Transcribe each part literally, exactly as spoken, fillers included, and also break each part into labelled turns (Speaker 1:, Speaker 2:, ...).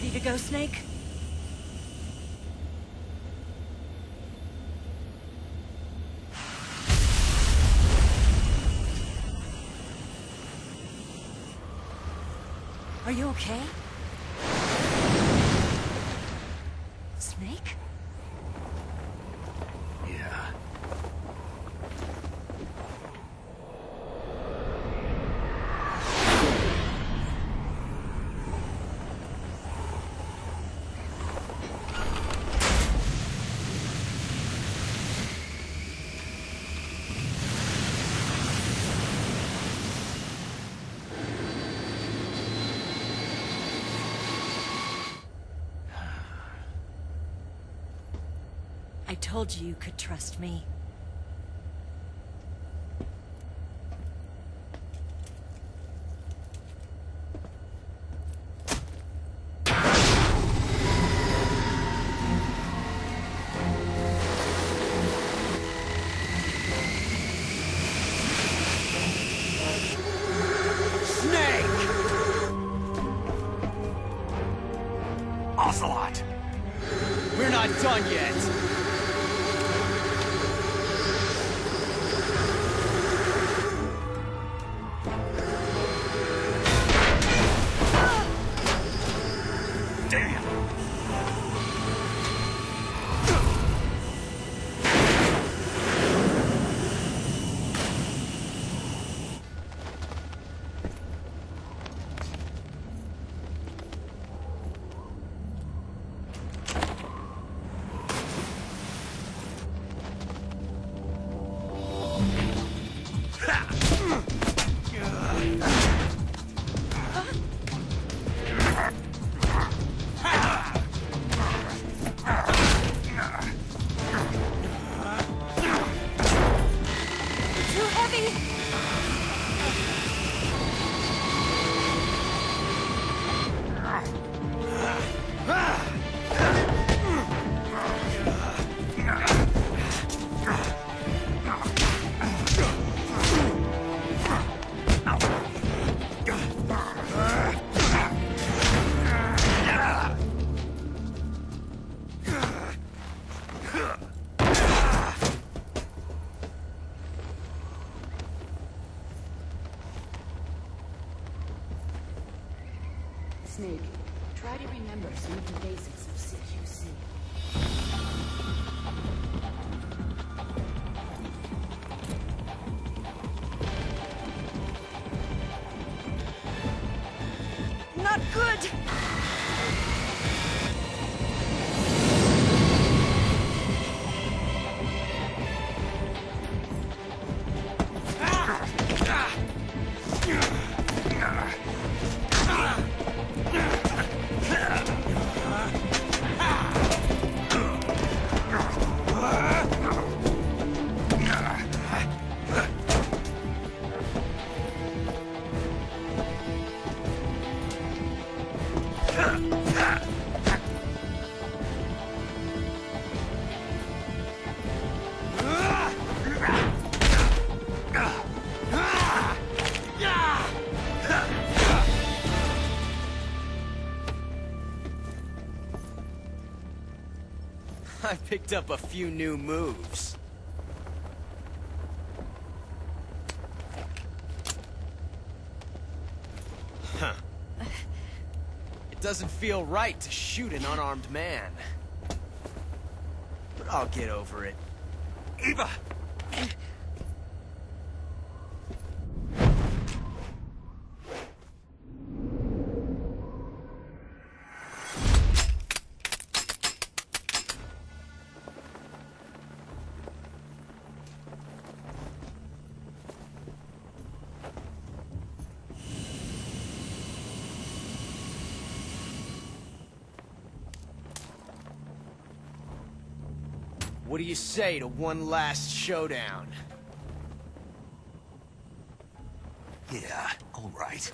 Speaker 1: Ready to go, Snake? Are you okay? Snake?
Speaker 2: Yeah.
Speaker 1: I told you you could trust me.
Speaker 2: Snake! Ocelot! We're not done yet! Damn!
Speaker 1: Too heavy!
Speaker 3: Snake, try to remember some of the basics of C Q C.
Speaker 1: Not good!
Speaker 2: I picked up a few new moves. Huh. It doesn't feel right to shoot an unarmed man. But I'll get over it. Eva! What do you say to one last showdown?
Speaker 4: Yeah, all right.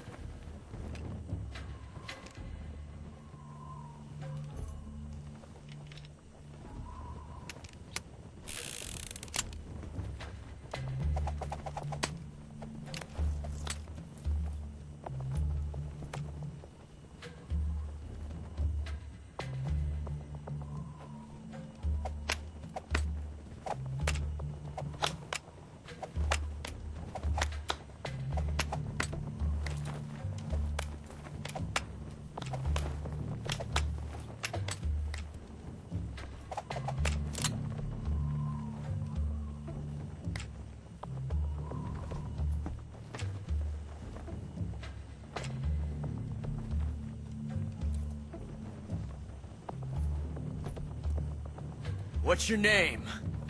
Speaker 2: What's your name?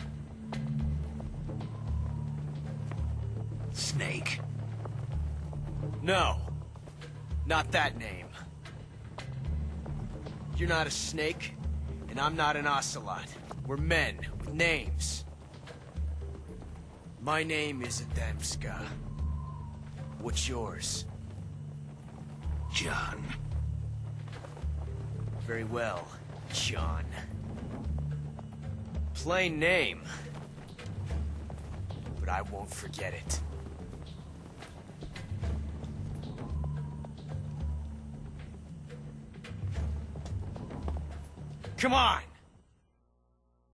Speaker 4: Snake.
Speaker 2: No. Not that name. You're not a snake, and I'm not an Ocelot. We're men with names. My name is Adamska. What's yours?
Speaker 4: John.
Speaker 2: Very well, John. Plain name. But I won't forget it. Come on!